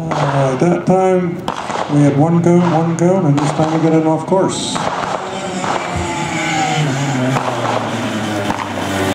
At that time, we had one cone, and this time we got it off course.